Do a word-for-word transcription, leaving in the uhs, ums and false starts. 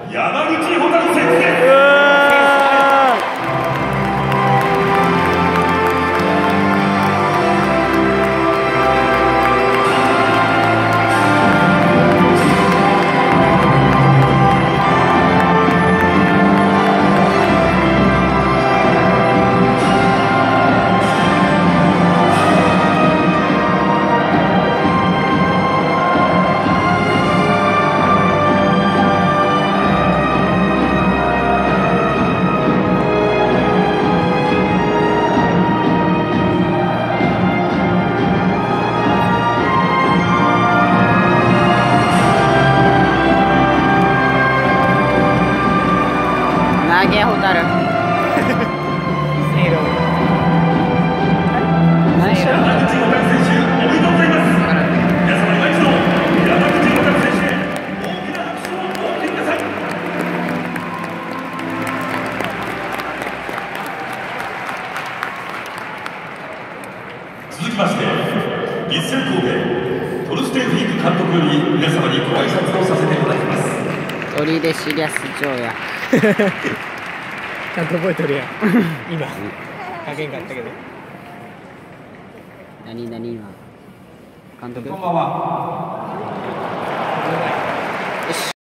山口蛍選手です。 投げホタル。何しろ。 山口蛍選手、おめでとうございます。皆様今一度山口蛍選手へ大きな拍手をお送りください。続きまして、ヴィッセル神戸トルステンフィンク監督より皆様にご挨拶をさせていただきます。 鳥でシリアス城や。 ちゃんと覚えてるやん。今加減があったけど。 何何今監督。 こんばんは。